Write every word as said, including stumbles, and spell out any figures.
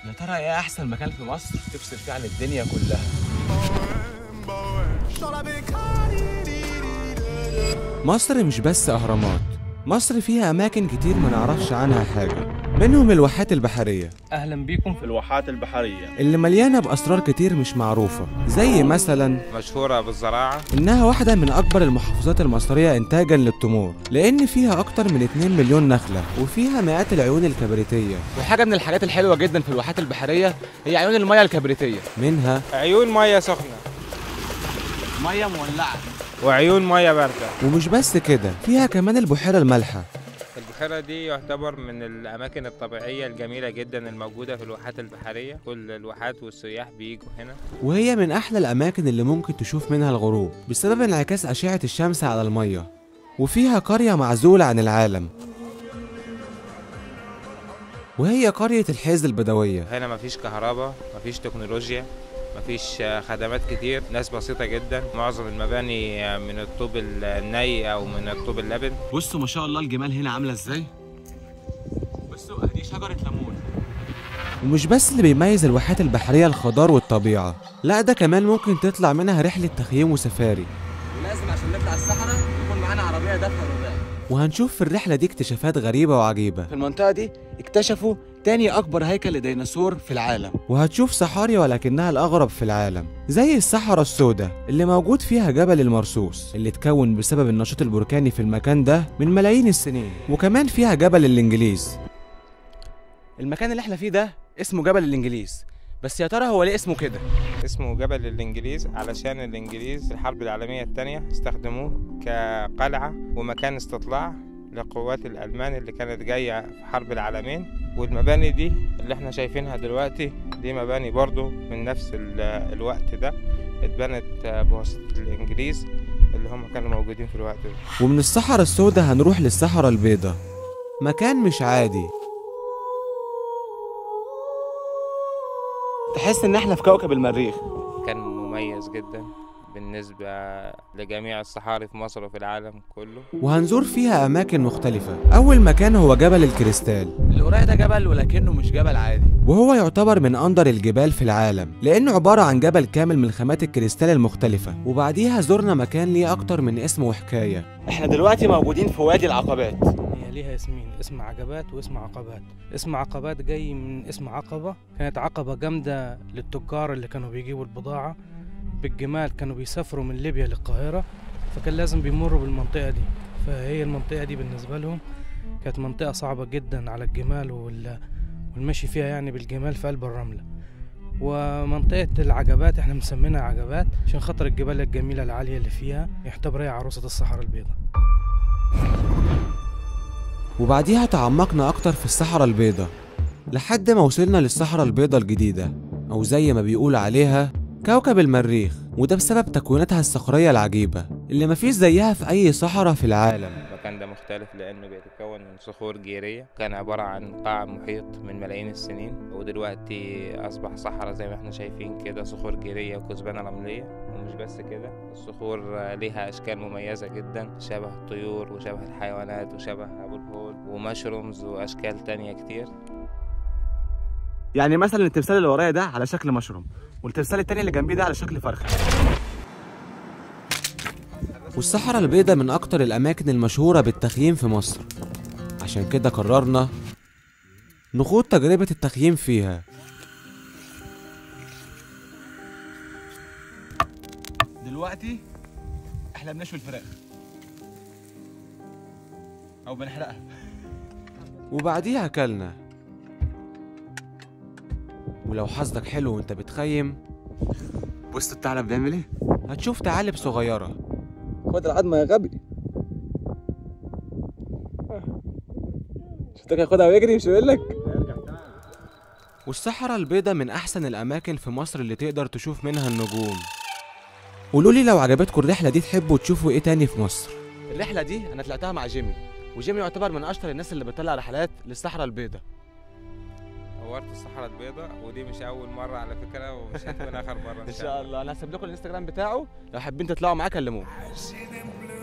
يا ترى ايه احسن مكان في مصر تفصل فيه عن الدنيا كلها؟ مصر مش بس اهرامات، مصر فيها اماكن كتير ما نعرفش عنها حاجه، منهم الواحات البحريه. اهلا بيكم في الواحات البحريه اللي مليانه باسرار كتير مش معروفه، زي مثلا مشهوره بالزراعه، انها واحده من اكبر المحافظات المصريه انتاجا للتمور، لان فيها اكتر من اتنين مليون نخله، وفيها مئات العيون الكبريتيه. وحاجه من الحاجات الحلوه جدا في الواحات البحريه هي عيون الميه الكبريتيه، منها عيون ميه سخنه، ميه مولعه، وعيون ميه بارده. ومش بس كده، فيها كمان البحيره المالحه. البحيره دي يعتبر من الاماكن الطبيعيه الجميله جدا الموجوده في الواحات البحريه، كل الواحات والسياح بيجوا هنا، وهي من احلى الاماكن اللي ممكن تشوف منها الغروب بسبب انعكاس اشعه الشمس على الميه. وفيها قريه معزوله عن العالم، وهي قريه الحيز البدويه. هنا مفيش كهرباء، مفيش تكنولوجيا، مفيش خدمات كتير، ناس بسيطة جدا، معظم المباني من الطوب الني أو من الطوب اللبن. بصوا ما شاء الله الجمال هنا عاملة ازاي؟ بصوا دي شجرة ليمون. ومش بس اللي بيميز الواحات البحرية الخضار والطبيعة، لا ده كمان ممكن تطلع منها رحلة تخييم وسفاري. ولازم عشان نطلع الصحراء يكون معانا عربية دفع الرباعي. وهنشوف في الرحلة دي اكتشافات غريبة وعجيبة. في المنطقة دي اكتشفوا تاني أكبر هيكل لديناصور في العالم. وهتشوف صحاري ولكنها الأغرب في العالم، زي الصحراء السوداء اللي موجود فيها جبل المرصوص اللي اتكون بسبب النشاط البركاني في المكان ده من ملايين السنين. وكمان فيها جبل الإنجليز. المكان اللي احنا فيه ده اسمه جبل الإنجليز، بس يا ترى هو ليه اسمه كده؟ اسمه جبل الإنجليز علشان الإنجليز في الحرب العالمية الثانية استخدموه كقلعة ومكان استطلاع لقوات الألمان اللي كانت جاية في حرب العالمين. والمباني دي اللي احنا شايفينها دلوقتي دي مباني برضو من نفس الوقت ده، اتبنت بواسطة الإنجليز اللي هم كانوا موجودين في الوقت ده. ومن الصحراء السوداء هنروح للصحراء البيضاء، مكان مش عادي. تحس ان احنا في كوكب المريخ. كان مميز جدا بالنسبة لجميع الصحاري في مصر وفي العالم كله. وهنزور فيها أماكن مختلفة. أول مكان هو جبل الكريستال. اللي ورايا ده جبل ولكنه مش جبل عادي، وهو يعتبر من أندر الجبال في العالم، لأنه عبارة عن جبل كامل من خامات الكريستال المختلفة. وبعديها زرنا مكان ليه أكتر من اسم وحكاية. احنا دلوقتي موجودين في وادي العقبات. هي ليها اسمين، اسم عجبات واسم عقبات. اسم عقبات جاي من اسم عقبة، كانت عقبة جامدة للتجار اللي كانوا بيجيبوا البضاعة بالجمال، كانوا بيسافروا من ليبيا للقاهرة، فكان لازم بيمروا بالمنطقة دي. فهي المنطقة دي بالنسبة لهم كانت منطقة صعبة جدا على الجمال والمشي فيها يعني بالجمال في قلب الرملة. ومنطقة العجبات احنا مسمينها عجبات عشان خاطر الجبال الجميلة العالية اللي فيها، يعتبر هي عروسة الصحراء البيضاء. وبعديها تعمقنا أكتر في الصحراء البيضاء لحد ما وصلنا للصحراء البيضاء الجديدة، أو زي ما بيقول عليها كوكب المريخ. وده بسبب تكويناتها الصخرية العجيبة اللي مفيش زيها في أي صحراء في العالم. المكان ده مختلف لأنه بيتكون من صخور جيرية، كان عبارة عن قاع محيط من ملايين السنين، ودلوقتي أصبح صحراء زي ما احنا شايفين كده، صخور جيرية وكثبانة رملية. ومش بس كده، الصخور ليها أشكال مميزة جدا، شبه الطيور وشبه الحيوانات وشبه أبو الهول ومشرومز وأشكال تانية كتير. يعني مثلا التمثال اللي ورايا ده على شكل مشروم، والتمثال التاني اللي جنبيه ده على شكل فرخة. والصحراء البيضاء من أكتر الأماكن المشهورة بالتخييم في مصر، عشان كده قررنا نخوض تجربة التخييم فيها. دلوقتي احنا بنشوي الفراخ أو بنحرقها، وبعديها أكلنا. ولو حظك حلو وانت بتخيم، بص الثعلب بيعمل ايه؟ هتشوف ثعالب صغيرة. خد العظمة يا غبي. شفتك ياخدها ويجري مش بيقول لك؟ والصحراء البيضاء من أحسن الأماكن في مصر اللي تقدر تشوف منها النجوم. قولولي لو عجبتكم الرحلة دي تحبوا تشوفوا ايه تاني في مصر؟ الرحلة دي أنا طلعتها مع جيمي، وجيمي يعتبر من أشطر الناس اللي بتطلع رحلات للصحراء البيضاء. نورت الصحراء البيضاء، ودي مش أول مرة على فكرة، ومش هتكون آخر مرة إن شاء الله. أنا هسيب لكم الانستجرام بتاعه، لو حابين تطلعوا معاه كلموه.